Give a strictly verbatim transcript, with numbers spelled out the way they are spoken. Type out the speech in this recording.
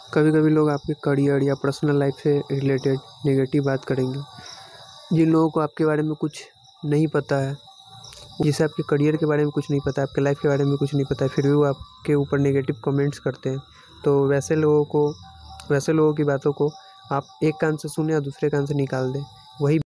कभी कभी लोग आपके करियर या पर्सनल लाइफ से रिलेटेड नेगेटिव बात करेंगे। जिन लोगों को आपके बारे में कुछ नहीं पता है, जिसे आपके करियर के बारे में कुछ नहीं पता है, आपके लाइफ के बारे में कुछ नहीं पता है, फिर भी वो आपके ऊपर नेगेटिव कमेंट्स करते हैं, तो वैसे लोगों को वैसे लोगों की बातों को आप एक कान से सुने और दूसरे कान से निकाल दें। वही